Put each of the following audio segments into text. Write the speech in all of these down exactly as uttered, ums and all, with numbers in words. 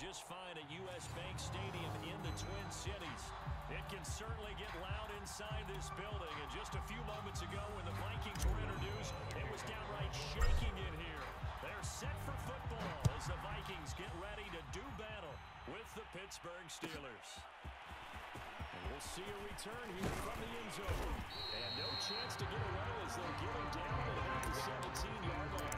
just fine at U S Bank Stadium in the Twin Cities. It can certainly get loud inside this building. And just a few moments ago when the Vikings were introduced, it was downright shaking in here. They're set for football as the Vikings get ready to do battle with the Pittsburgh Steelers. And we'll see a return here from the end zone. And no chance to get away as they'll get him down at the seventeen-yard line.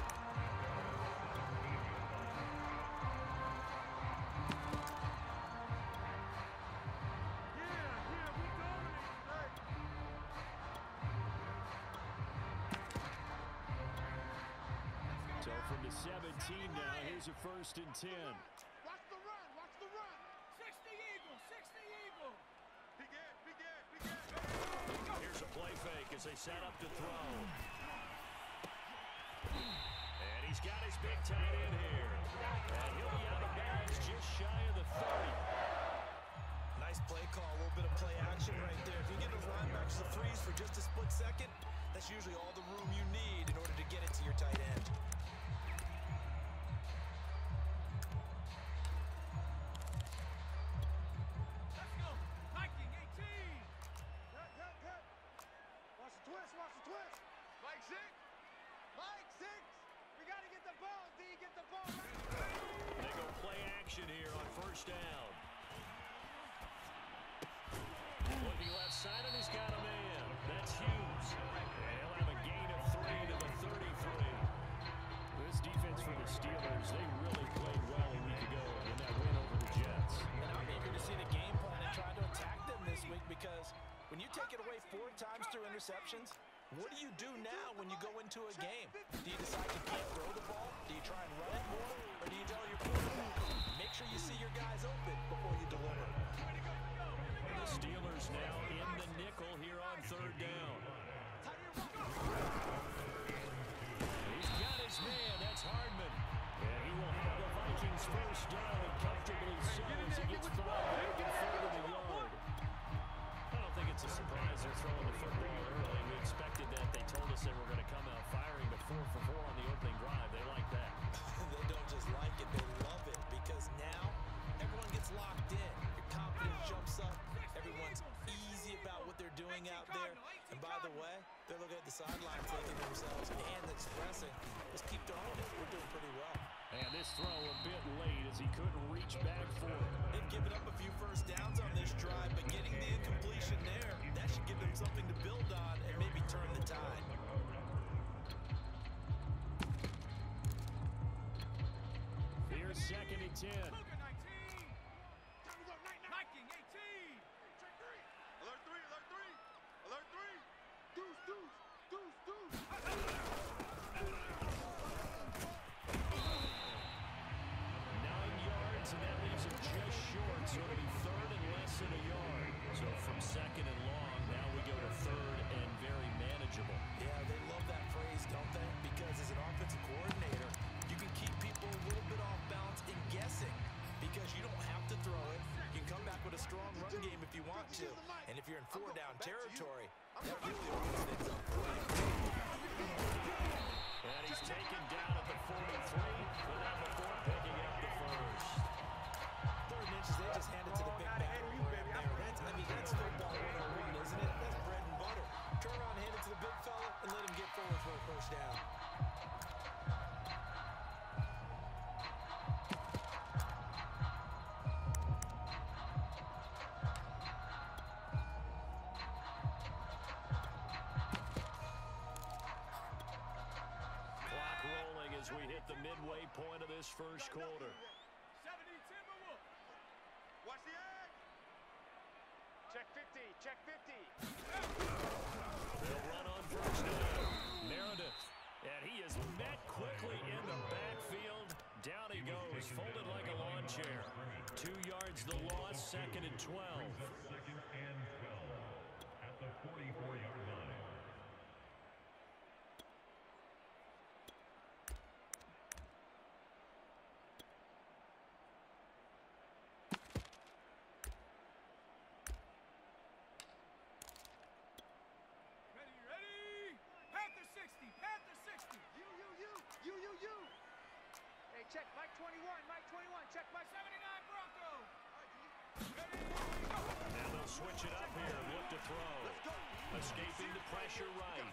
So from the seventeen now, here's a first and ten. Watch the run, watch the run. sixty Eagle, sixty Eagle. Begin, begin, begin. Here's a play fake as they set up to throw. And he's got his big tight end here. And he'll be out of bounds just shy of the thirty. Nice play call, a little bit of play action right there. If you give those linebackers a freeze for just a split second, that's usually all the room you need in order to get it to your tight end. Let's go. Viking eighteen. Cut, cut, cut. Watch the twist, watch the twist. Mike six. Mike six. We got to get the ball, D. Get the ball. They go play action here on first down. Looking left side, and he's got a man. That's Hughes. And he'll have a gain of three to the thirty-three. This defense for the Steelers, they really played well a week ago in that win over the Jets. And I'm eager to see the game plan and try to attack them this week because when you take it away four times through interceptions, what do you do now when you go into a game? Do you decide you can't throw the ball? Do you try and run it more? Or do you tell your quarterback, make sure you see your guys open before you deliver? The Steelers now in the nickel here on third down. He's got his man. That's Hardman. And he will have the Vikings first down and comfortably so as he gets five back and forward of the yard. I don't think it's a surprise they're throwing the football early. We expected that. They told us they were going to come out firing the four for four on the opening drive. They like that. They don't just like it, they love it because now everyone gets locked in. Your confidence jumps up. Everyone's easy about what they're doing out there. And by the way, they're looking at the sideline thinking to themselves and expressing, just keep throwing it. We're doing pretty well. And this throw a bit late as he couldn't reach back for it. They've given up a few first downs on this drive, but getting the incompletion there, that should give them something to build on and maybe turn the tide. Here's second and ten. Cougar nineteen. Viking eighteen. Check three. Alert three, alert three. Alert three. Deuce, deuce, deuce, deuce. Nine yards, and that leaves him just short. So it'll be third and less than a yard. So from second and long, now we go to third and very manageable. Yeah, they love that phrase, don't they? Because as an offensive coordinator, you can keep people a little bit off balance and guessing because you don't have to throw it. You can come back with a strong run game if you want to. And if you're in four down territory, that really opens things up. And he's taken down at the forty-three without before picking up the first. Third and inches, they just hand it to the big back right there. That's, I mean, that's football one oh one, isn't it? That's bread and butter. Turn around, hand it to the big fella, and let him get forward for a first down. Clock rolling as we hit the midway point of this first quarter. seventy Timberwolf. Watch the edge. Check fifty, check fifty. They'll run on first down. Meredith. And he is met quickly in the backfield. Down he goes, folded like a lawn chair. Two yards the loss, second and twelve. Second and twelve at the forty-four-yard line. Ready, ready. Panther sixty, Panther sixty. You, you, you, you, you, you. Hey, Hey, check Mike twenty-one, Mike twenty-one, check Mike seventy-nine Broncos. Now they'll switch it up here and look to throw. Escaping the pressure right.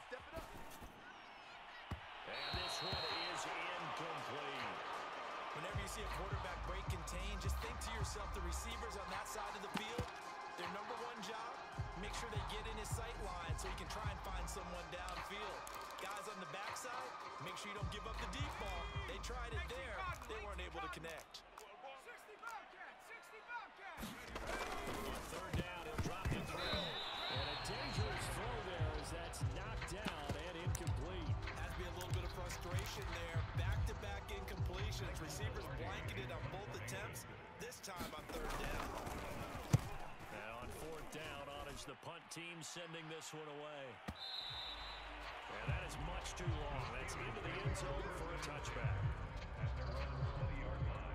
And this one is incomplete. Whenever you see a quarterback break contain, just think to yourself, the receivers on that side of the field, their number one job, make sure they get in his sight line so he can try and find someone downfield. Guys on the backside, make sure you don't give up the deep ball. They tried it there. They weren't able to connect. sixty Bobcats, sixty Bobcats. On third down, he'll drop the throw. And a dangerous throw there as that's knocked down and incomplete. Has to be a little bit of frustration there. Back-to-back incompletions. Receivers blanketed on both attempts, this time on third down. Now on fourth down, on is the punt team sending this one away. And that is much too long. That's into the end zone for a touchback. At their own twenty-yard line.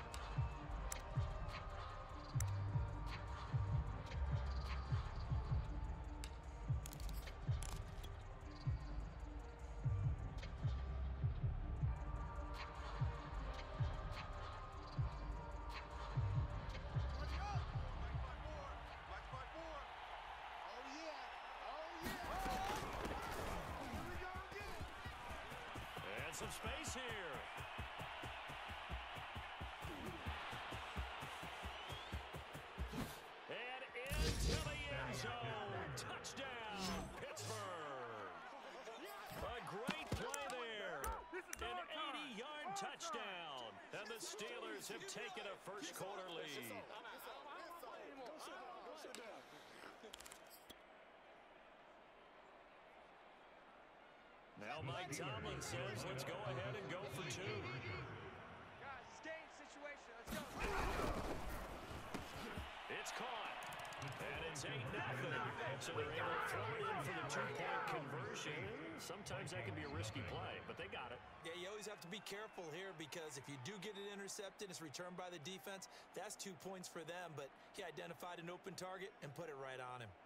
Some space here. And into the end zone. Touchdown, Pittsburgh. A great play there. An eighty-yard touchdown. And the Steelers have taken a first quarter lead. Now Mike Tomlin says, let's go ahead and go for two. Guys, it's game situation. Let's go. It's caught. And it's eight nothing. So they're able to throw it in for the two-point conversion. Sometimes that can be a risky play, but they got it. Yeah, you always have to be careful here because if you do get it intercepted, it's returned by the defense, that's two points for them. But he identified an open target and put it right on him.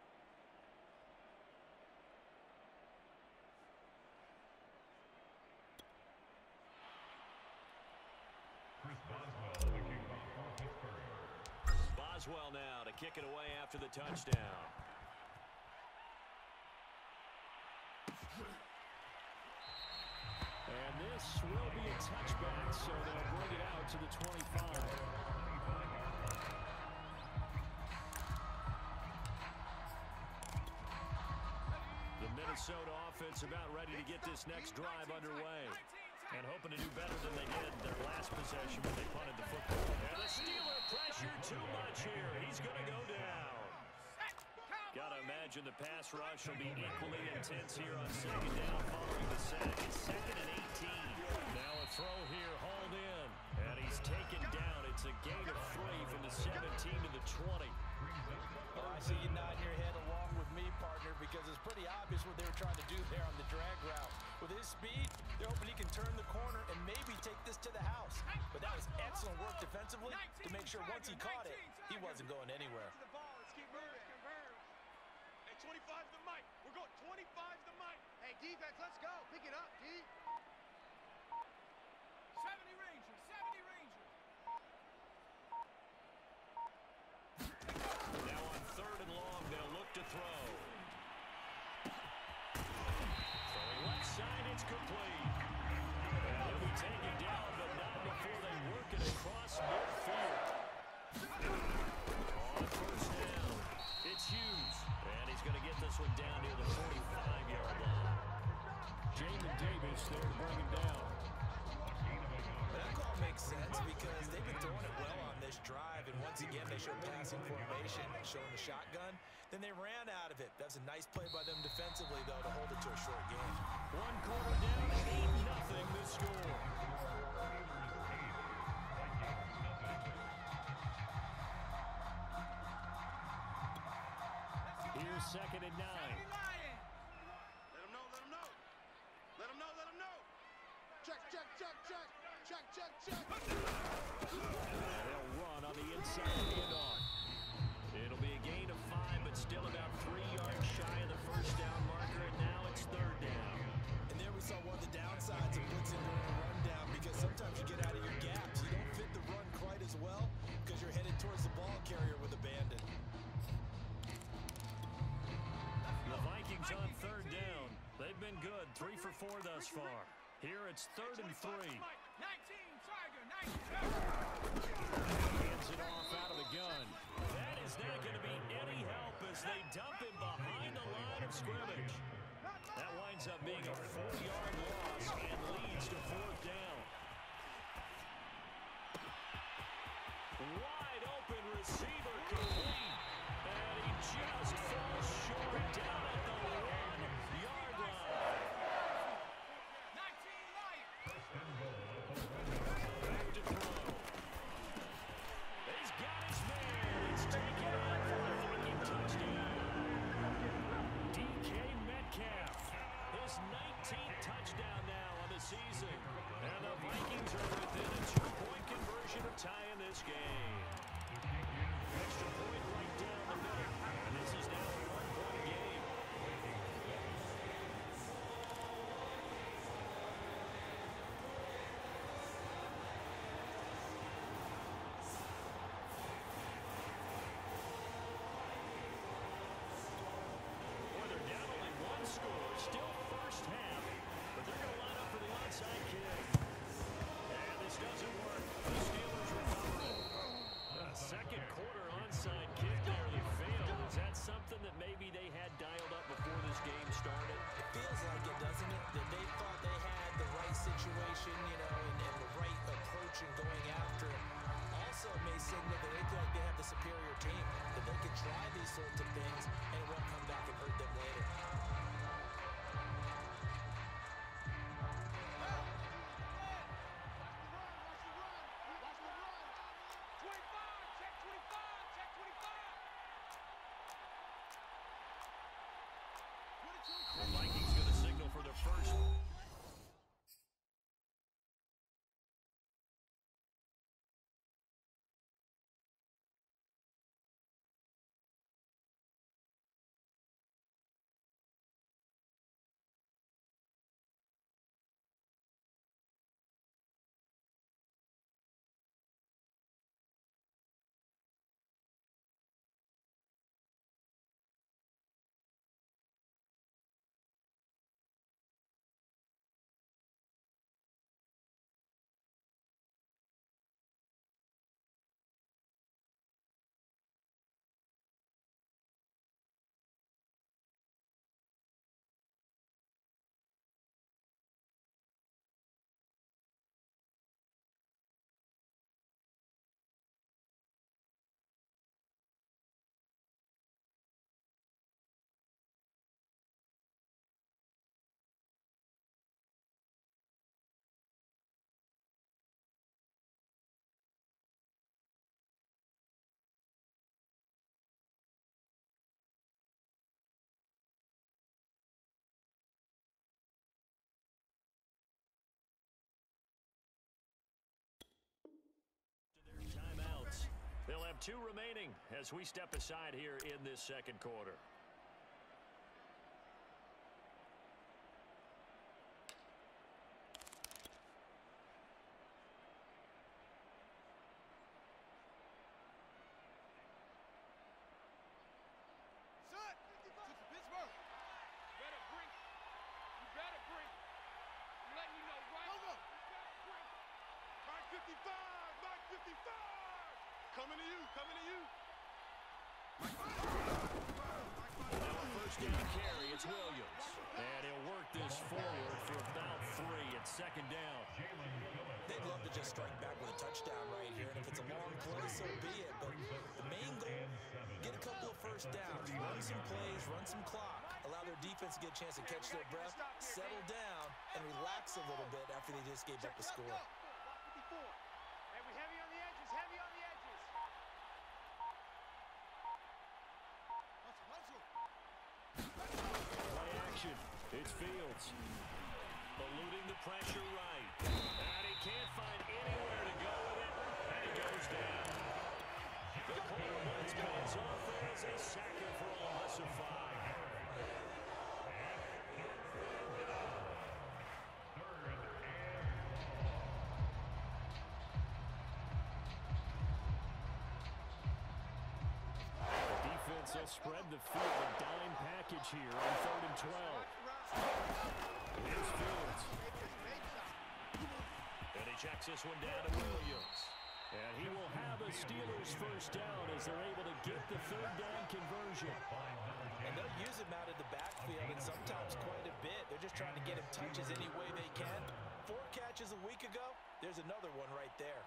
Chris Boswell, the kickoff for Pittsburgh. Boswell now to kick it away after the touchdown. And this will be a touchback, so they'll bring it out to the twenty-five. The Minnesota offense about ready to get this next drive underway. And hoping to do better than they did their last possession when they punted the football. And the Steeler pressure too much here. He's going to go down. Got to imagine the pass rush will be equally intense here on second down following the sack. It's second and eighteen. Now a throw here hauled in. And he's taken down. It's a gain of three from the seventeen to the twenty. Oh, I see you nodding your head along with me, partner, because it's pretty obvious what they were trying to do there on the drag route. With his speed, they're hoping he can turn the corner and maybe take this to the house. But that was excellent work defensively to make sure once he caught it, he wasn't going anywhere. To the ball. Let's keep moving. Converge. Hey, twenty-five to the mic. We're going twenty-five to the mic. Hey, defense, let's go. Pick it up, D. seventy Rangers, seventy Rangers. Now on third and long, they'll look to throw. Throwing left side, it's complete. And he'll be taken down, but not before they work it across midfield. On first down, it's Hughes. And he's going to get this one down near the forty-five-yard line. Jamin Davis there to bring him down. But that call makes sense because they've been throwing it well on this drive, and once again they showed passing formation, showing the shotgun. Then they ran out of it. That's a nice play by them defensively, though, to hold it to a short game. One quarter down, eight nothing the score. Here's second and nine. Let him know, let him know. Let him know, let him know. Check, check, check, check. Check, check, check. They'll run on the inside of the end on. It'll be a gain of five, but still about three yards shy of the first down marker, and now it's third down. And there we saw one of the downsides of blitzing during a rundown because sometimes you get been good, three for four thus far. Here it's third and three. nineteen, Tiger, nineteen. Hands it off out of the gun. That is not going to be any help as they dump him behind the line of scrimmage. That winds up being a four-yard loss and leads to fourth down. Wide open receiver complete. And he just falls short down at the one-yard line. nineteen, Lions. Back to throw. He's got his man. It's taken out for a Viking touchdown. D K Metcalf, his nineteenth touchdown now on the season. And the Vikings are within a two-point conversion of tying this game. Extra point right down the middle. And this is now a one-point game. Boy, they're down only one score. Still first half. But they're going to line up for the onside kick. And this doesn't work. The Steelers recover it. A second quarter onside kick nearly failed. Is that something that maybe they had dialed up before this game started? It feels like it, doesn't it? That they thought they had the right situation, you know, and, and the right approach in going after it. Also, it may signal that they feel like they have the superior team, that they can try these sorts of things and it won't come back and hurt them later. twenty-five, check twenty-five, check twenty-five. The Vikings going to signal for their first. They'll have two remaining as we step aside here in this second quarter. Set. Pittsburgh. Better break. You better break. I'm letting you know right. Go, go. You better break. Mark fifty-five. Mark fifty-five. Coming to you, coming to you. Now a first down carry, it's Williams. And he'll work this forward for about three at second down. They'd love to just strike back with a touchdown right here, and if it's a long play, so be it. But the main goal, get a couple of first downs, run some plays, run some clock, allow their defense to get a chance to catch their breath, settle down, and relax a little bit after they just gave up a score. Hey, we heavy on the edges, heavy on the edges. Play action. It's Fields. Eluding the pressure right. And he can't find anywhere to go with it. And he goes down. The corner blitz pays off as they sack him for a loss of five. The defense will spread the field. A dime package here on third and twelve. Checks this one down to Williams. And he will have a Steelers first down as they're able to get the third down conversion. And they'll use him out of the backfield, and sometimes quite a bit. They're just trying to get him touches any way they can. Four catches a week ago, there's another one right there.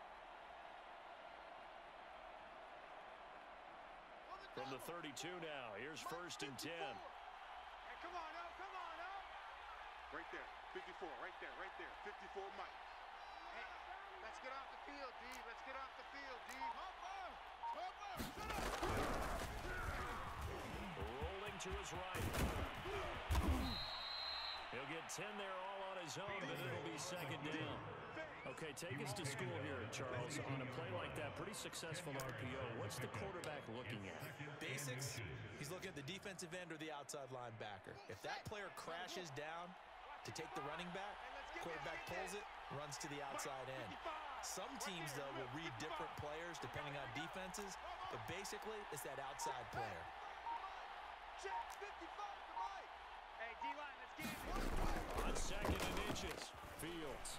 From the thirty-two now, here's first and ten. Hey, come on, El, come on, El. Right there, fifty-four, right there, right there, fifty-four Mike. Hey, let's get off the field, D. Let's get off the field, D. Hopper! Hopper! Shut up! Rolling to his right. He'll get ten there all on his own, but it'll be second down. Okay, take us to school here, Charles. On a play like that, pretty successful R P O. What's the quarterback looking at? Basics, he's looking at the defensive end or the outside linebacker. If that player crashes down to take the running back, quarterback pulls it, runs to the outside end. Some teams, though, will read different players depending on defenses, but basically, it's that outside player. Check, fifty-five to Mike. Hey, D-line, let's get it. On second and inches, Fields.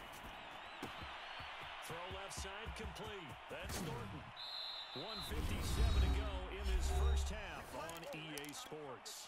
Throw left side complete. That's Thornton. one fifty-seven to go in this first half on E A Sports.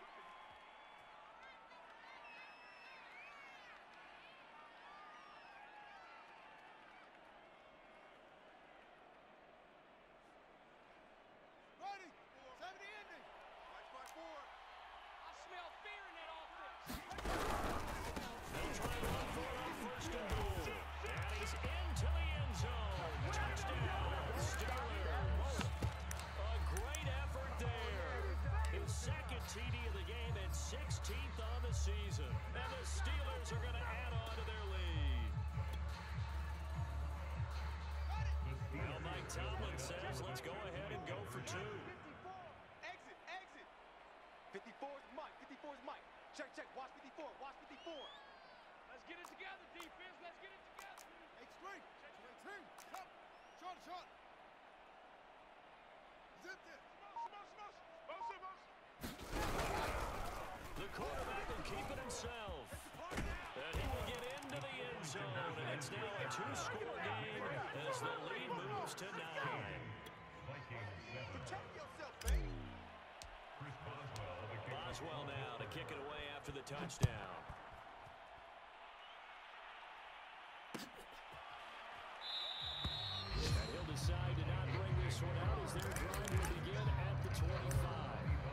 Ready! seventy ending! Watch my four. I smell fear in that offense. They'll try to run for it on first and goal. And he's into the end zone. Touchdown, Steelers. A great effort there. His second T D of the game and sixteenth on the season. And the Steelers are going to add on to their lead. Well, Mike Tomlin says, let's go ahead and go for two. fifty-four. Exit, exit. fifty-four is Mike. fifty-four is Mike. Check, check. Watch fifty-four. Watch fifty-four. Let's get it together, defense. Let's get it together. Extreme! Extreme! Shot! Shot! Shot! Zip it! The quarterback will keep it himself. And he will get into the end zone. And it's now a two-score game as the lead moves to nine. Protect yourself, baby. Boswell now to kick it away after the touchdown. And he'll decide to not bring this one out as their drive will begin at the twenty-five.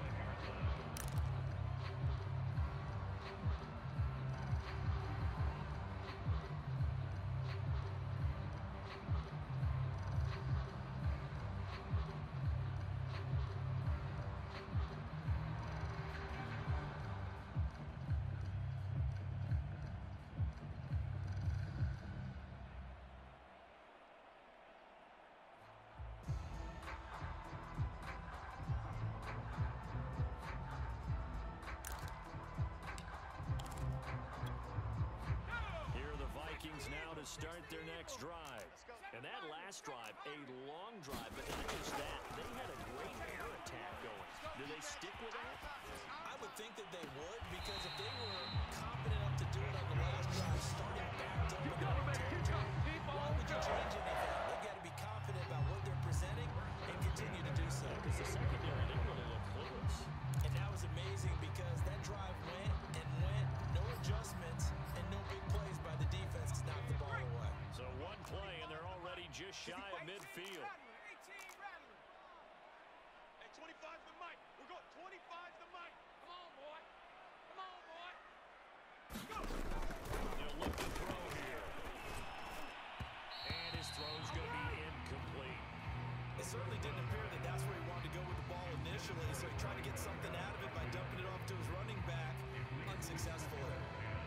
Now to start their next drive. And that last drive, a long drive, but not just that. They had a great air attack going. Do they stick with that? I would think that they would, because if they were confident enough to do it on the last drive, starting backed up in their own territory, why would you change anything? They've got to be confident about what they're presenting and continue to do so. Because the secondary didn't really look close. And that was amazing because that drive went and went, no adjustments, and no big plays by the defense to knock the ball away. So one play, and they're already just shy of midfield. eighteen rattling. Hey, twenty-five to Mike. We're going twenty-five to Mike. Come on, boy. Come on, boy. Go. They'll look to throw here. And his throw's going to be incomplete. It certainly didn't appear that that's where he wanted to go with the ball initially, so he tried to get something out of it by dumping it off to his running back. Unsuccessful there.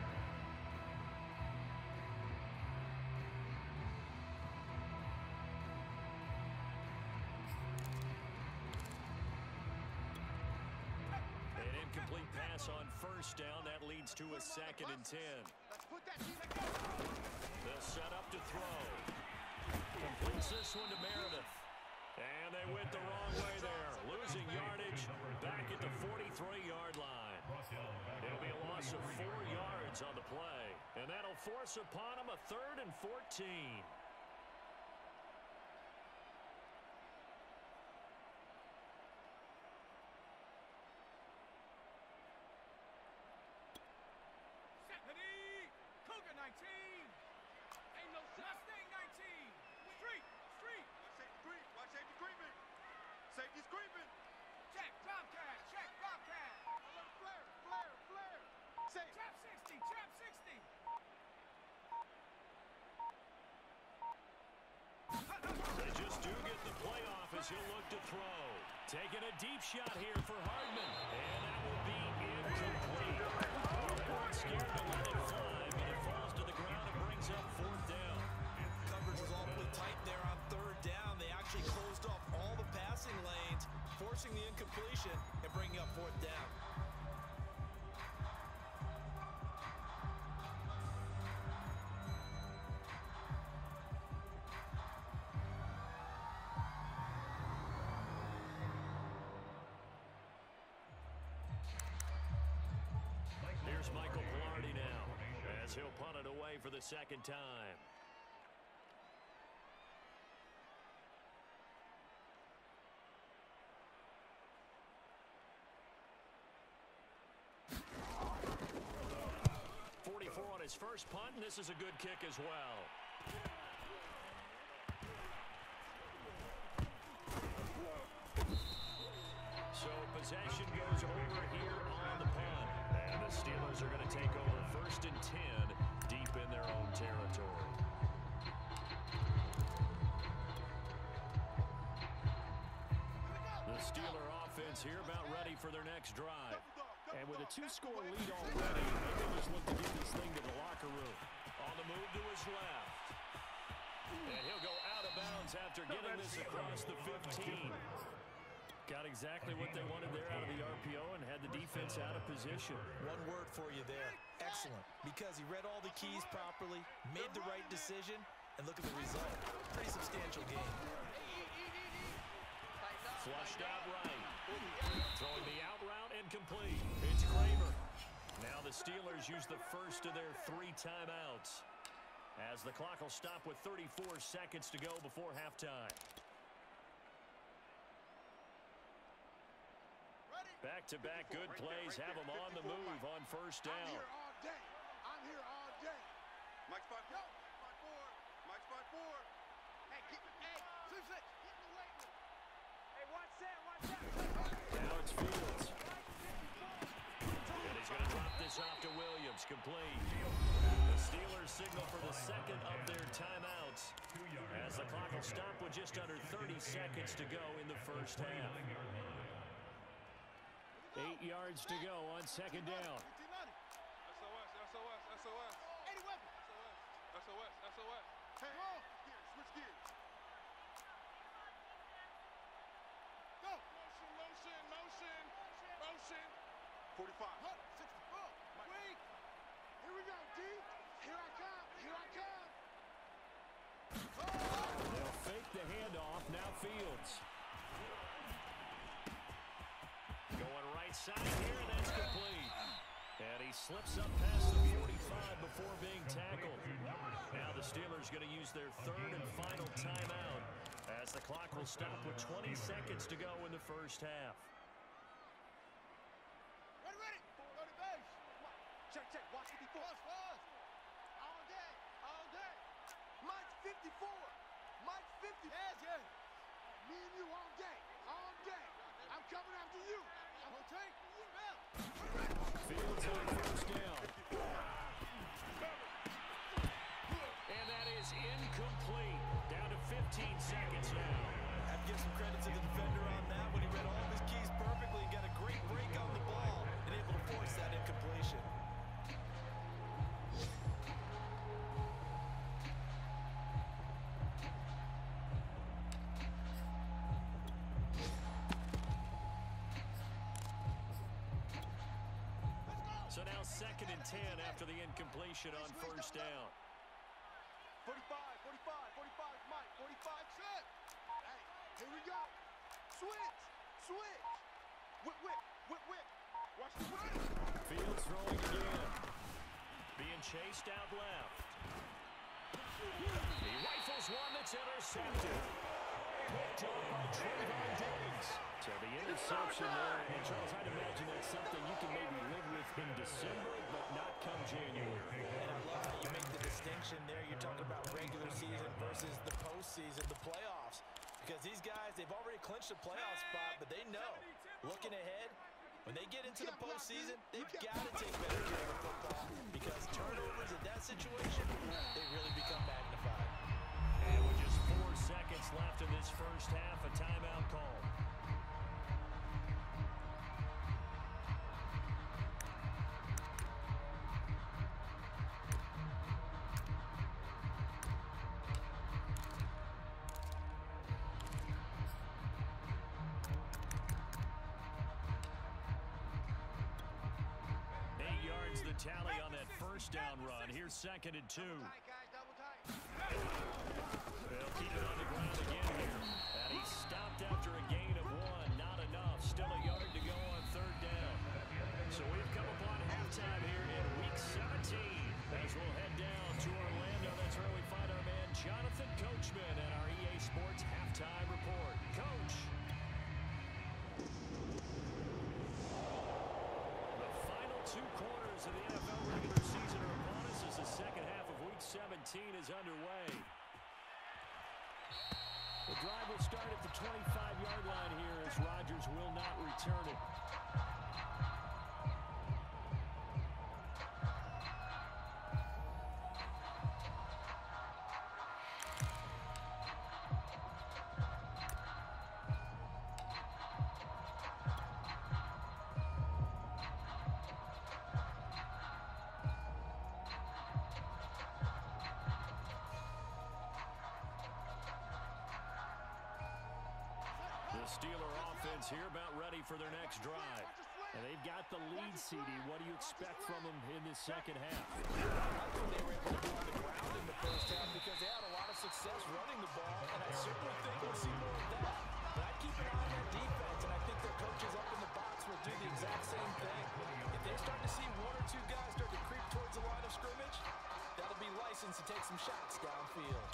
An incomplete pass on first down. That leads to a second and ten. Let's put that team together. They'll set up to throw. Completes this one to Meredith. And they went the wrong way there. Losing yardage back at the forty-three yard line. It'll be a loss of four yards on the play. And that'll force upon him a third and fourteen. Ready? Cougar nineteen. Ain't no Mustang nineteen. Street, street. Watch safety creep. Watch safety creeping. Safety's creeping. Check, Bobcat, check, Bobcat. Flare, flare, flare. Safe. Trap sixty, trap sixty. They just do get the playoff as he'll look to throw. Taking a deep shot here for Hardman. And that will be incomplete. Everyone's scared to let it fly, but it falls to the ground and brings up fourth down. Coverage was awfully tight there on third down. They actually closed off all the passing lanes, forcing the incompletion and bringing up fourth down. Here's Michael Pilardi now as he'll punt it away for the second time. forty-four on his first punt, and this is a good kick as well. So possession goes over here on the punt. And the Steelers are going to take over first and ten deep in their own territory. The Steeler offense here about ready for their next drive. And with a two-score lead already, they can just look to get this thing to the locker room. On the move to his left. And he'll go out of bounds after getting this across the fifteen. Got exactly what they wanted there out of the R P O and had the defense out of position. One word for you there. Excellent. Because he read all the keys properly, made the right decision, and look at the result. Pretty substantial game. Flushed out right. Throwing the out route and complete. It's Kramer. Now the Steelers use the first of their three timeouts as the clock will stop with thirty-four seconds to go before halftime. Back-to-back good plays have them on the move on first down. I'm here all day. I'm here all day. Mike spot four. Spot four. Mike spot four. Hey, keep it. Hey, Six, six. Get in the weight room. hey, watch that. Watch that. Now it's Fields. And he's going to drop this off to Williams. Complete. The Steelers signal for the second of their timeouts as the clock will stop with just under thirty seconds to go in the first half. Eight yards to go on second down. S O S, S O S, S O S. eighty weapons. S O S, S O S. Hey, gears. Switch gears. Go. Motion, motion, motion, motion. forty-five. Huh, sixty-four. Wait. Here we go, D. Here I come. Here I come. They'll fake the handoff. Now Fields. Going right side here, and that's complete. And he slips up past the forty-five before being tackled. Now the Steelers going to use their third and final timeout as the clock will stop with twenty seconds to go in the first half. Ready, ready. Go to base. Check, check. Watch fifty-four. Pause, pause. All day, all day. Mike fifty-four. Mike fifty. Yes, yes. Me and you all day, all day. I'm coming after you. I'm gonna take you out. Fields on first down. And that is incomplete. Down to fifteen seconds now. I have to give some credit to the defender on that when he read all of his keys perfectly and got a great break on the ball and able to force that incompletion. So now second and ten after the incompletion on first down. forty-five, forty-five, forty-five, Mike, forty-five, Set. Hey, here we go. switch, switch. Whip, whip, whip, whip. Watch the whip. Fields throwing again. Being chased out left. He rifles one that's intercepted. Picked up by Trayvon Diggs. So the interception there, and Charles, I'd imagine that's something you can maybe live with in December, but not come January. And I love how you make the distinction there. You're talking about regular season versus the postseason, the playoffs. Because these guys, they've already clinched a playoff spot, but they know, looking ahead, when they get into the postseason, they've got to take better care of the football because turnovers in that situation, they really become magnified. And with just four seconds left in this first half, a timeout call. Tally on that first down run. Here's second and two. They'll keep it on the ground again here. And he stopped after a gain of one. Not enough. Still a yard to go on third down. So we've come upon halftime here in week seventeen. As we'll head down to Orlando, that's where we find our man Jonathan Coachman at our E A Sports Halftime Report. Coach. Two quarters of the N F L regular season are upon us as the second half of week seventeen is underway. The drive will start at the twenty-five yard line here as Rodgers will not return it. Steeler offense here about ready for their next drive. And they've got the lead, C D. What do you expect from them in this second half? I like what they were able to do on the ground in the first half because they had a lot of success running the ball, and I certainly think we'll see more of that. But I'd keep an eye on their defense, and I think their coaches up in the box will do the exact same thing. If they start to see one or two guys start to creep towards the line of scrimmage, that'll be licensed to take some shots downfield.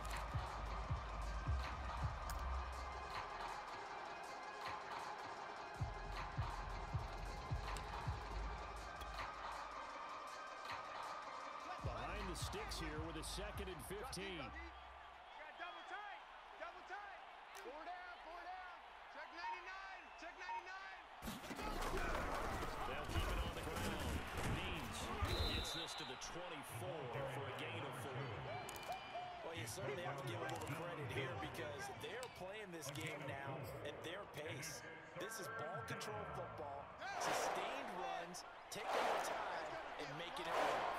Sticks here with a second and fifteen. Got double tight. Double tight. Four down. Four down. Check ninety-nine. Check ninety-nine. They'll keep it on the ground. Means gets this to the twenty-four for a gain of four. Well, you certainly have to give a little credit here because they're playing this game now at their pace. This is ball control football, sustained runs, taking their time, and making it work.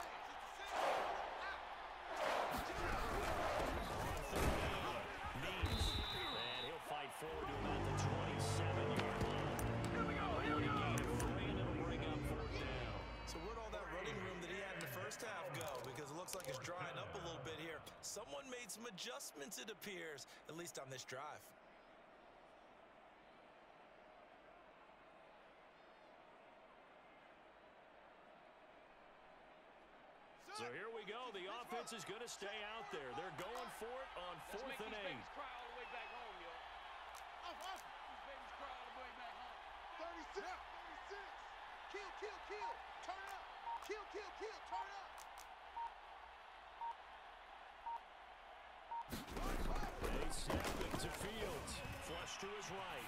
Forward to about the twenty-seven yard line. Only gain of three, and it'll bring up fourth down. So where'd all that running room that he had in the first half go? Because it looks like it's drying up a little bit here. Someone made some adjustments, it appears, at least on this drive. So here we go. The offense is going to stay out there. They're going for it on fourth and eight. thirty-six, thirty-six. Kill, kill, kill. Turn up. Kill, kill, kill. Turn up. They snap it to Fields. Flush to his right.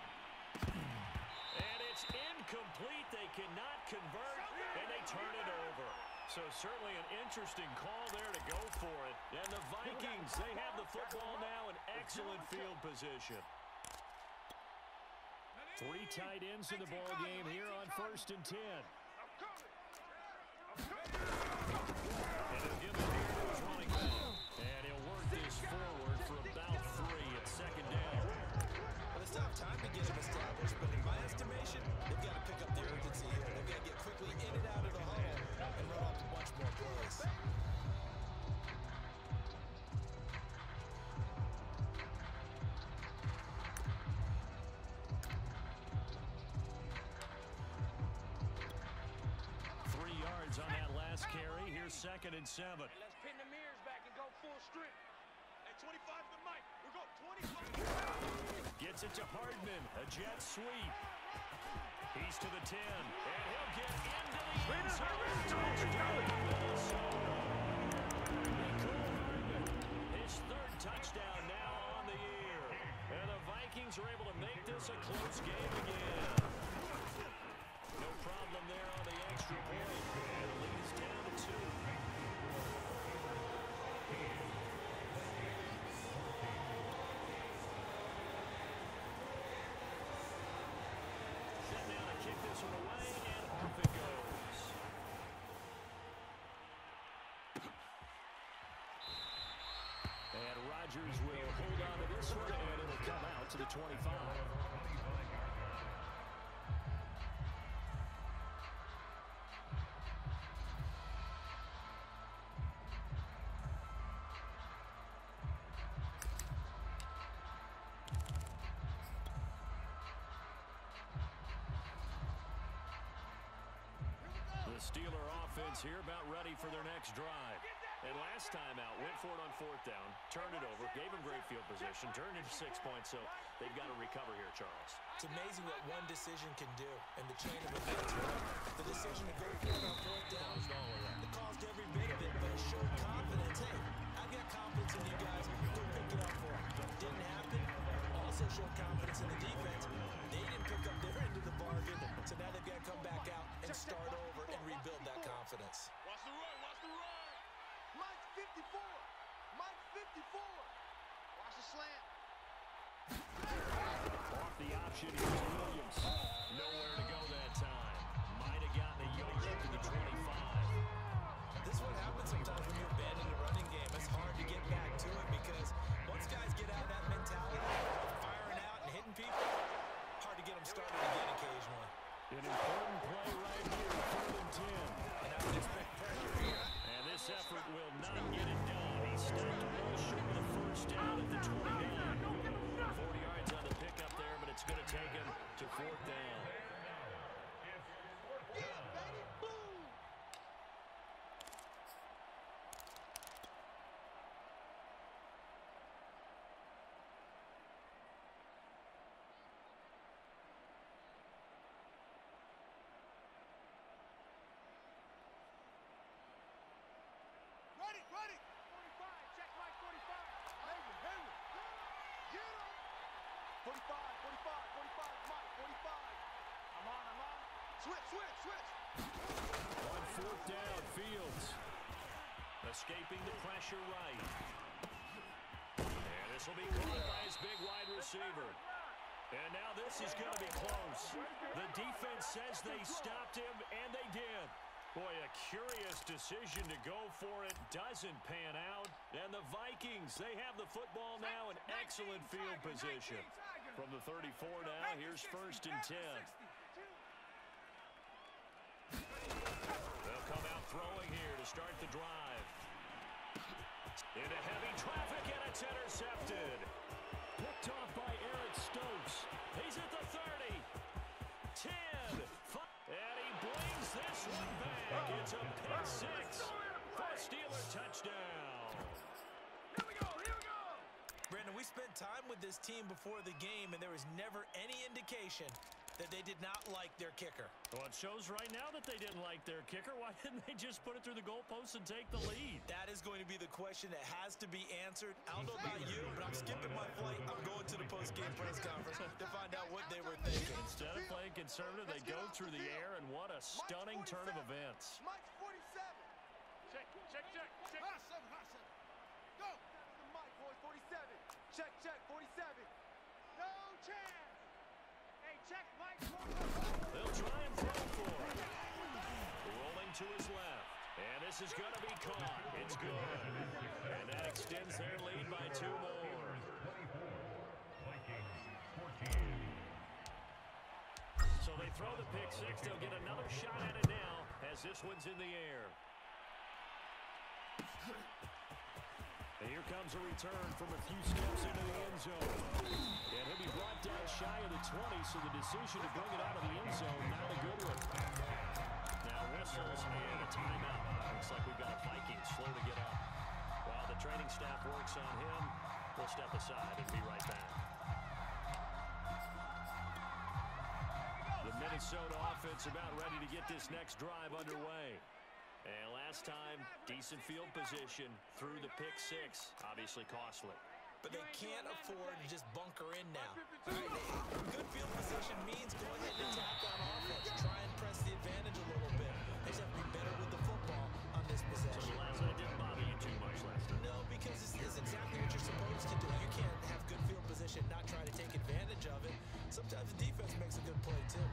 And it's incomplete. They cannot convert, and they turn it over. So certainly an interesting call there to go for it. And the Vikings, they have the football now in excellent field position. Three tight ends in the ball game here on first and ten. And he'll give it here to his running back. And he'll work this forward for about three at second down. Well, it's not time to get him established, but in my estimation, they've got to pick up the urgency here. They've got to get quickly in and out of the hole and run off a bunch more plays. here, second and seven. Hey, let's pin the mirrors back and go full strip. Hey, twenty-five to Mike. We go twenty-five. Gets it to Hardman. A jet sweep. He's to the ten. And he'll get into the end zone. Touchdown, Minnesota. Nicole Hardman. His third touchdown now on the year. And the Vikings are able to make this a close game again. No problem there on the extra point. And the lead is down to two. Set down to kick this one away, and off it goes. And Rodgers will hold on to this one, and it'll come out to the twenty-five. The Steeler offense here about ready for their next drive. And last time out, went for it on fourth down, turned it over, gave them great field position, turned into six points, so they've got to recover here, Charles. It's amazing what one decision can do and the chain of events. The decision to go for it on fourth down, it caused every bit of it, but it showed confidence. Hey, I've got confidence in you guys. Go pick it up for them. Didn't happen. Also showed confidence in the defense. They didn't pick up their end of the bargain, so now they've got to come back out and start over and rebuild that confidence. Watch the run, watch the run. Mike's fifty-four. Mike's fifty-four. Watch the slant. Off the option, here's Williams. Nowhere to go that time. Might have gotten a yard up to the twenty-five. This is what happens sometimes when you abandon the running game. It's hard to get back to it because once guys get out of that mentality, firing out and hitting people, hard to get them started again occasionally. An important play right here, third and ten. And I would expect pressure here. And this effort will not get it done. He stopped a little short of the first down at the twenty-nine. forty yards on the pickup there, but it's going to take him to fourth down. Yeah, baby. Boom. Ready, ready. forty-five, check Mike, forty-five. Hayward, Hayward. Get him. forty-five, forty-five, forty-five, Mike, forty-five. I'm on, I'm on. Switch, switch, switch. On fourth down, Fields. Escaping the pressure right. And this will be caught by his big wide receiver. And now this is going to be close. The defense says they stopped him, and they did. Boy, a curious decision to go for it. Doesn't pan out. And the Vikings, they have the football now in excellent field position. From the thirty-four now, here's first and ten. They'll come out throwing here to start the drive. Into heavy traffic, and it's intercepted. Picked off by Eric Stokes. He's at the thirty. ten. And he blings this one back. It's a pick six. For a Steeler touchdown. Here we go, here we go. Brandon, we spent time with this team before the game, and there was never any indication that they did not like their kicker. Well, it shows right now that they didn't like their kicker. Why didn't they just put it through the goalpost and take the lead? That is going to be the question that has to be answered. I don't know about you, but I'm skipping my flight. I'm going to the post-game press conference to find out what they were thinking. Instead of playing conservative, they go through the air, and what a stunning turn of events. Mike's forty-seven. Check, check, check, check. Hot seven, hot seven. Go. The Mike, boys, forty-seven. Check, check, forty-seven. No chance. Hey, check Mike. They'll try and throw for it. Rolling to his left. And this is going to be caught. It's good. And that extends their lead by two more. So they throw the pick six. They'll get another shot at it now as this one's in the air. And here comes a return from a few steps into the end zone. And he'll be brought down shy of the twenty, so the decision to bring it out of the end zone, not a good one. Now whistles and a timeout. Looks like we've got a Viking slow to get up. While the training staff works on him, we'll step aside and be right back. The Minnesota offense about ready to get this next drive underway. And last time, decent field position through the pick six. Obviously costly. But they can't afford to just bunker in now. All right, good field position means go ahead and attack on offense. Try and press the advantage a little bit. They just have to be better with the football on this possession. So the last night didn't bother you too much last time? No, because this is exactly what you're supposed to do. You can't have good field position, not try to take advantage of it. Sometimes the defense makes a good play, too.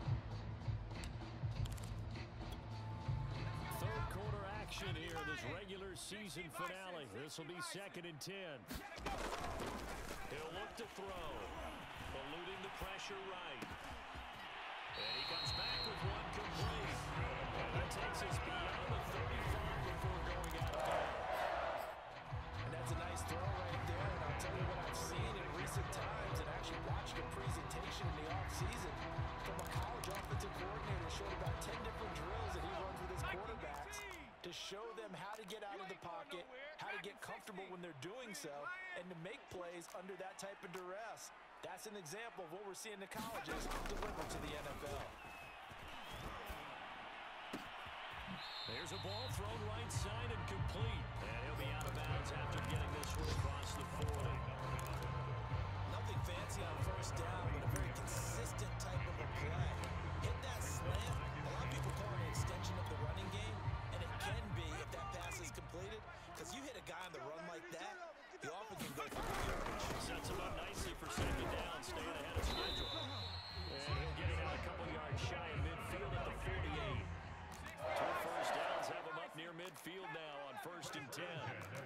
Third quarter action here in this regular season finale. This will be second and ten. He'll look to throw. Eluding the pressure right. And he comes back with one complete. And that takes us beyond the thirty-five before going out of bounds. And that's a nice throw right there. And I'll tell you what I've seen in recent times and actually watched a presentation in the offseason from a college offensive coordinator. Showed about ten different drills that he runs with his quarterbacks to show them how to get out of the pocket, how to get comfortable when they're doing so, and to make plays under that type of duress. That's an example of what we're seeing the colleges deliver to the N F L. There's a ball thrown right side and complete. And he'll be out of bounds after getting this one across the forty. Nothing fancy on first down, but a very consistent type of a play. Hit that slant. A lot of people call it an extension of the running game, and it can be if that pass is completed, because you hit a guy on the run like that, he often can go for the yardage. Sets him up nicely for second down, staying ahead of schedule. And he'll get it out a couple yards shy of midfield at the forty-eight. Two first downs have him up near midfield now on first and ten.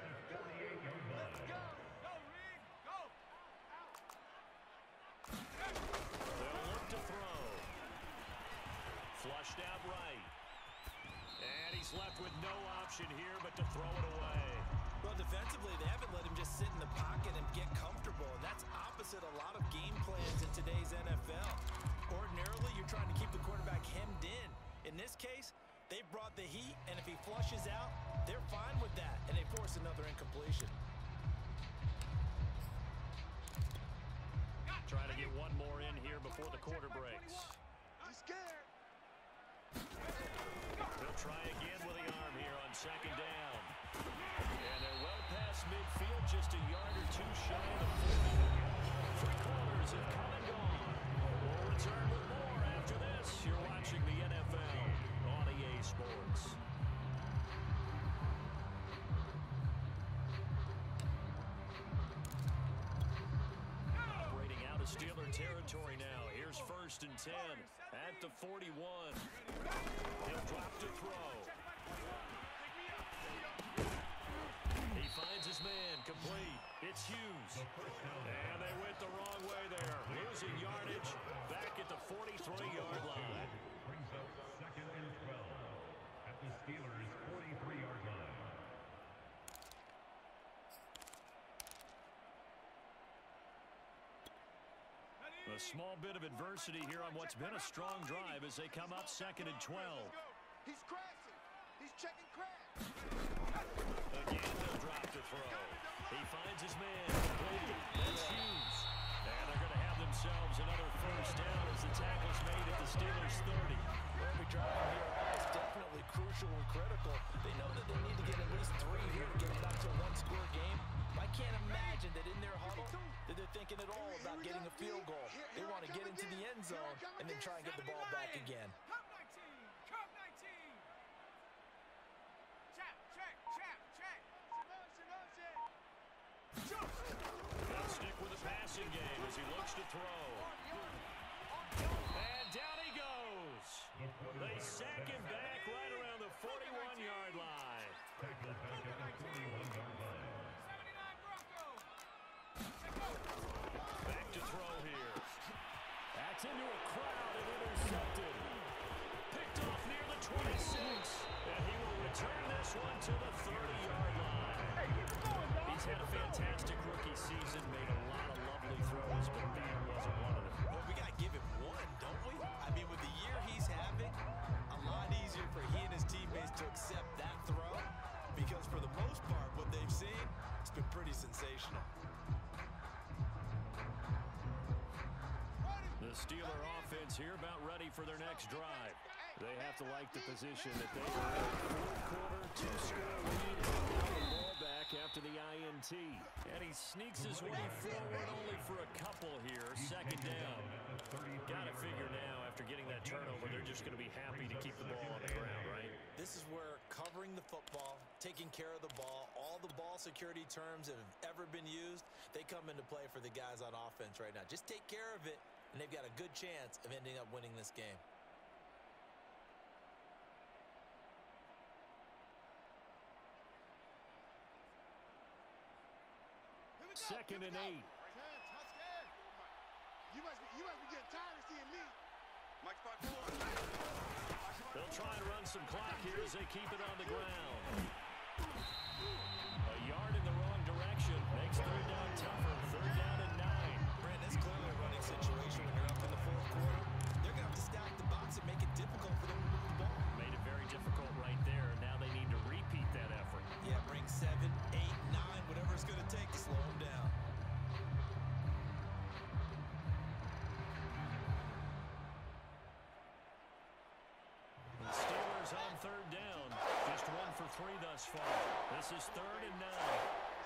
They'll look to throw. Flushed out right. And he's left with no option here but to throw it away. Well, defensively, they haven't let him just sit in the pocket and get comfortable, and that's opposite a lot of game plans in today's N F L. Ordinarily, you're trying to keep the quarterback hemmed in. In this case, they brought the heat, and if he flushes out, they're fine with that, and they force another incompletion. Trying to get one more in here before the quarter breaks. He's scared. He'll try again with the arm here on second down. And they're well past midfield, just a yard or two shy of the forty. Three quarters have come and gone. We'll return with more after this. You're watching the N F L on E A Sports. Operating out of Steeler territory now. Here's first and ten at the forty-one. He'll drop to throw. He finds his man, complete. It's Hughes. And they went the wrong way there. Losing yardage back at the forty-three-yard line. Brings up second and twelve at the Steelers' forty-three-yard line. A small bit of adversity here on what's been a strong drive as they come up second and twelve. He's crashing. He's checking crash. Again, they'll drop to throw. He finds his man. Complete. That's Hughes. And they're going to have themselves another first down as the tackle's made at the Steelers' thirty. Every drive from here on is definitely crucial and critical. They know that they need to get at least three here to get it up to a one-score game. I can't imagine that in their huddle that they're thinking at all about getting a field goal. They want to get into the end zone and then try and get the ball back again. Cup nineteen. Cup nineteen. Check, check, check, check. They'll stick with the passing game as he looks to throw. And down he goes. They sack him back right around the forty-one-yard line. Tackled back at the forty-one-yard line. Back to throw here. That's into a crowd and intercepted. Picked off near the twenty-six. And he will return this one to the thirty-yard line. He's had a fantastic rookie season, made a lot of lovely throws, but that wasn't one of them. Well, we got to give him one, don't we? I mean, with the year he's having, a lot easier for he and his teammates to accept that throw offense here about ready for their next drive. They have to like the position that they are in. Fourth quarter, two-score lead, and now the ball back after the I N T. And he sneaks his way forward only for a couple here. Second down. Got to figure now, after getting that turnover, they're just going to be happy to keep the ball on the ground, right? This is where covering the football, taking care of the ball, all the ball security terms that have ever been used, they come into play for the guys on offense right now. Just take care of it, and they've got a good chance of ending up winning this game. Second and eight. You must be, you must be getting tired of seeing me. Mike spot four. They'll try and run some clock here as they keep it on the ground. A yard in the wrong direction makes third down tougher. Third down and nine. Brandon, it's clearly a running situation when you're up in the fourth quarter. They're going to have to stack the box and make it difficult for them to move the ball. Made it very difficult right there. Now they need to repeat that effort. Yeah, bring seven, eight, nine, whatever it's going to take to slow them down. The Steelers on third down. Just one for three thus far. This is third and nine.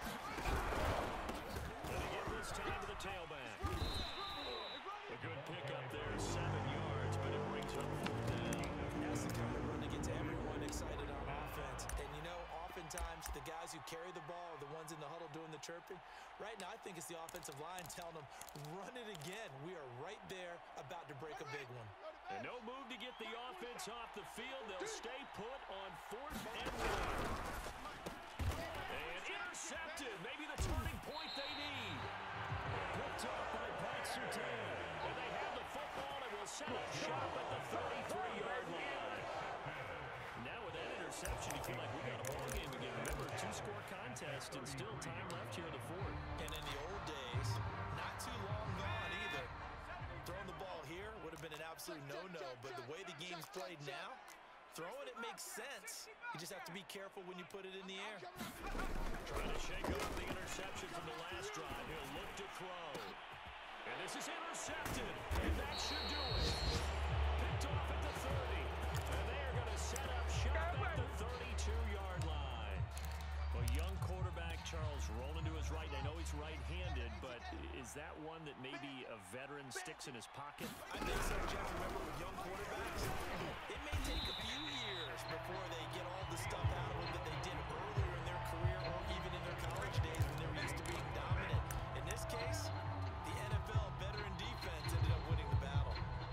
And again this time to the tailback. A good pickup there, seven yards, but it brings up fourth down. That's the kind of run that gets everyone excited on offense. And you know, oftentimes the guys who carry the ball are the ones in the huddle doing the chirping. Right now, I think it's the offensive line telling them, run it again. We are right there about to break a big one. And no move to get the offense off the field. They'll stay put on fourth and one. And intercepted. Maybe the turning point they need. Picked up by Pat Surtain. And they have the football and will set up shop at the thirty-three-yard line. Now with that interception, you feel like we got a ball game again. Remember, two-score contest and still time left here in the fourth. And in the old days, not too long gone either. Throwing the ball here would have been an absolute no-no, but the way the game's played now, throwing it makes sense. You just have to be careful when you put it in the air. Trying to shake off the interception from the last drive. He'll look to throw. And this is intercepted. And that should do it. Picked off at the thirty. And they are going to set up shop at the thirty-two-yard line. A young quarterback, Charles, rolling to his right. I know he's right-handed, but is that one that maybe a veteran sticks in his pocket? I think so, Jeff. Remember, with young quarterbacks, it may take a few years before they get all the stuff out of them that they did earlier in their career or even in their college days when they were used to being dominant. In this case, the N F L veteran defense ended up winning the battle.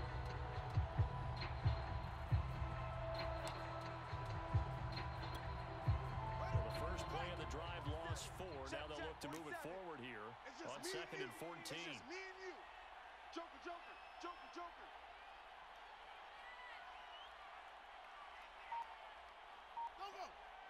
Well, the first play of the drive lost four. Now they'll look to move it forward here on second and fourteen. It's just me and you. Joker, Joker, Joker, Joker. Go, go.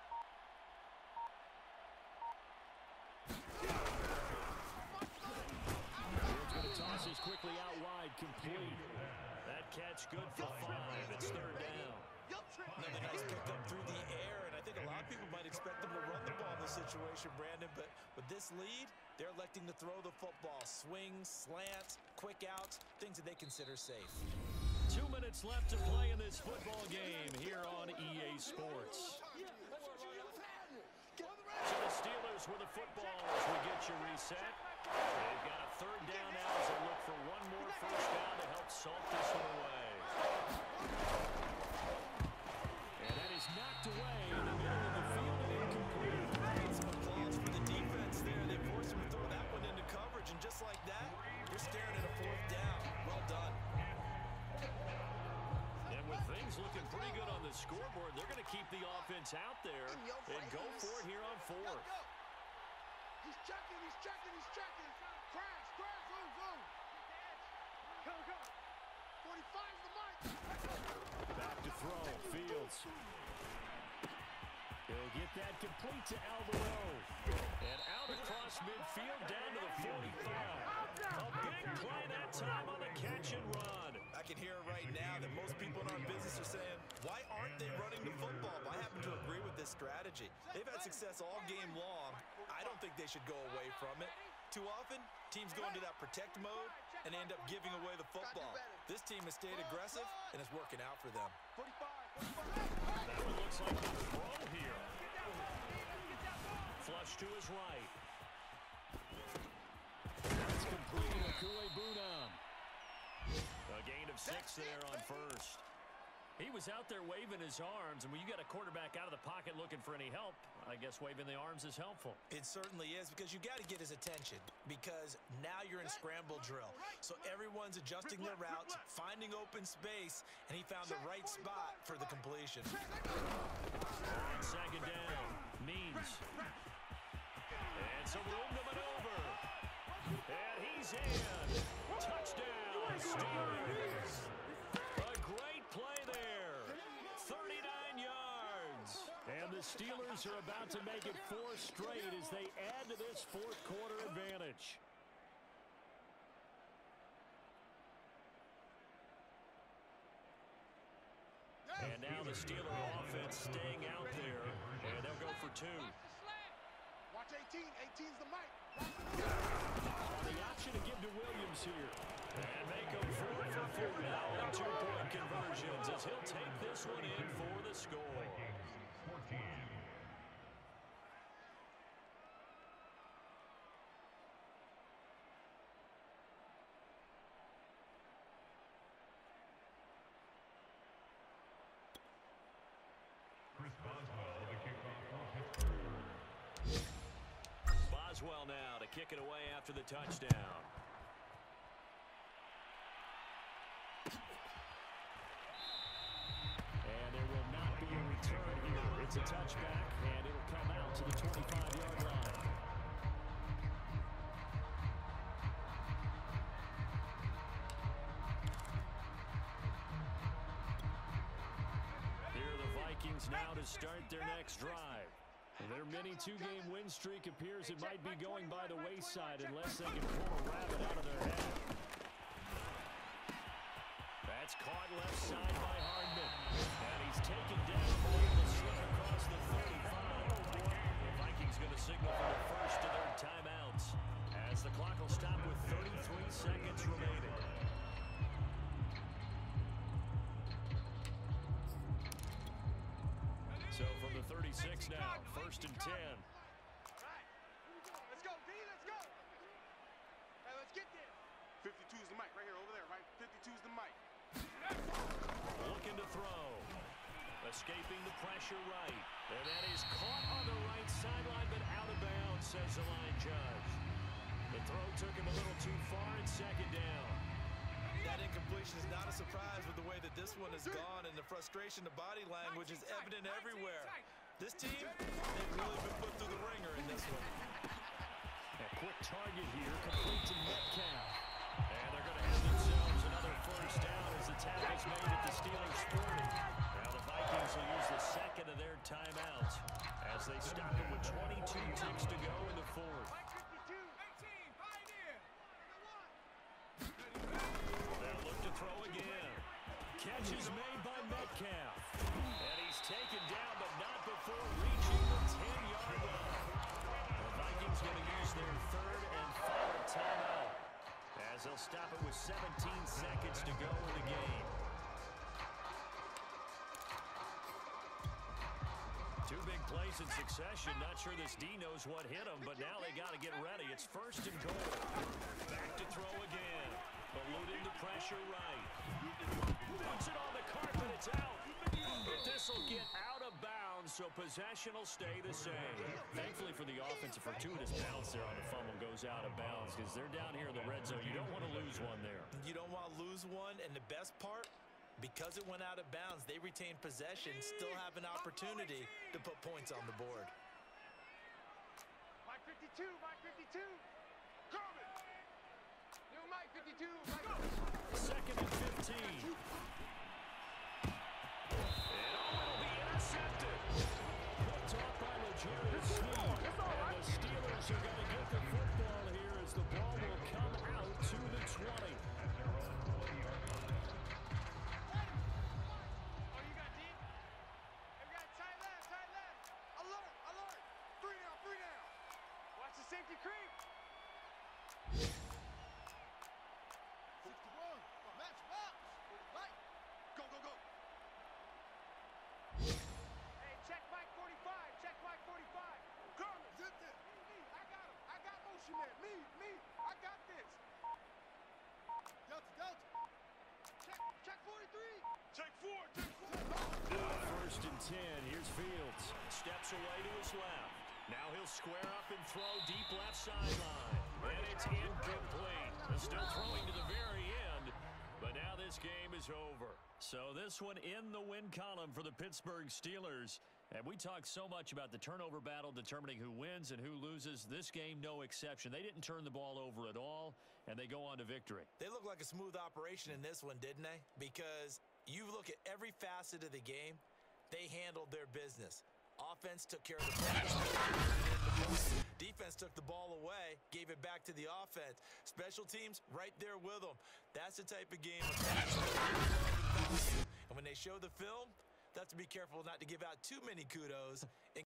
Field's going to toss this quickly out wide, complete. That catch good for five. It's third down. Another nice pickup through the air, and I think a lot of people might expect them to run the ball in this situation, Brandon, but with this lead, they're electing to throw the football. Swings, slants, quick outs, things that they consider safe. Two minutes left to play in this football game here on E A Sports. So the Steelers with the football as we get you reset. They've got a third down now as they look for one more first down to help salt this one away. And that is knocked away in the middle of the field and incomplete. Some applause for the defense there. They forced him to throw that one into coverage, and just like that, you're staring at a fourth down. Well done. And with things looking pretty good on the scoreboard, they're going to keep the offense out there and go for it here on fourth. He's checking, he's checking, he's checking. Crash, crash, zoom, zoom. Go, go. forty-five's the mic. Back to throw, Fields. He'll get that complete to Alvaro. And out across midfield down to the forty-five. A big play that time on the catch and run. I can hear right now that most people in our business are saying, why aren't they running the football? I happen to agree with this strategy. They've had success all game long. I don't think they should go away from it. Too often, teams go into that protect mode, and they end up giving away the football. This team has stayed aggressive, and it's working out for them. forty-five, forty-five. That one looks like a throw here. Flush to his right. That's complete to Kuebunam. A gain of six there on first. He was out there waving his arms, and when you got a quarterback out of the pocket looking for any help, I guess waving the arms is helpful. It certainly is, because you got to get his attention, because now you're in scramble drill. So everyone's adjusting their routes, finding open space, and he found the right spot for the completion. On second down, Means. And some room to maneuver. And he's in. Touchdown, Steelers. A great play there. thirty-nine yards. And the Steelers are about to make it four straight as they add to this fourth quarter advantage. And now the Steeler offense staying out there, and they'll go for two. Watch eighteen. eighteen's the mic. The option to give to Williams here. And make them four for four now on two-point conversions as he'll take this one in for the score. fourteen. Chris Boswell, the kickoff for Pittsburgh. Boswell now to kick it away after the touchdown. And there will not be a return here. It's a touchback, and it'll come out to the twenty-five-yard line. Here are the Vikings now to start their next drive. Their mini two-game win streak appears it might be going by the wayside unless they can pull a rabbit out of their hat. That's caught left side by Hardman. And he's taken down, able to slip across the thirty-five. The Vikings going to signal for the first of their timeouts as the clock will stop with thirty-three seconds remaining. So from the thirty-six now, first and ten. All right. Let's go, D. Let's go. Hey, let's get there. fifty-two's the mic right here, over there, right? fifty-two's the mic. Looking to throw. Escaping the pressure right. And that is caught on the right sideline, but out of bounds, says the line judge. The throw took him a little too far and second down. That incompletion is not a surprise with the way that this one has gone, and the frustration, the body language is evident everywhere. This team, they've really been put through the ringer in this one. A quick target here, complete to Metcalf. And they're going to have themselves another first down as the tackle's made at the Steelers forty. Now the Vikings will use the second of their timeouts as they stop it with twenty-two ticks to go in the fourth. They'll look to throw again. Catch is made by Metcalf. And he's taken down, but not before reaching the ten-yard line. The Vikings going to use their third and final timeout as they'll stop it with seventeen seconds to go in the game. Two big plays in succession. Not sure this D knows what hit him, but now they got to get ready. It's first and goal. Back to throw again. Eluding the pressure right. Puts it on the carpet. It's out. But this will get out of bounds, so possession will stay the same. Thankfully for the offense, a fortuitous bounce there on the fumble goes out of bounds because they're down here in the red zone. You don't want to lose one there. You don't want to lose one, and the best part, because it went out of bounds, they retain possession, still have an opportunity to put points on the board. Mike fifty-two, Mike fifty-two. Coming. New Mike fifty-two. Mike. Second and fifteen. And oh, it'll be intercepted. Picked off by L'Jarius Sneed. And the Steelers are going to get the football here as the ball will come out to the twenty. Safety creep. ten. Here's Fields. Steps away to his left. Now he'll square up and throw deep left sideline. And it's incomplete. Still throwing to the very end. But now this game is over. So this one in the win column for the Pittsburgh Steelers. And we talk so much about the turnover battle determining who wins and who loses. This game, no exception. They didn't turn the ball over at all, and they go on to victory. They look like a smooth operation in this one, didn't they? Because you look at every facet of the game, they handled their business. Offense took care of the ball. Defense took the ball away, gave it back to the offense. Special teams right there with them. That's the type of game. And when they show the film, they have to be careful not to give out too many kudos.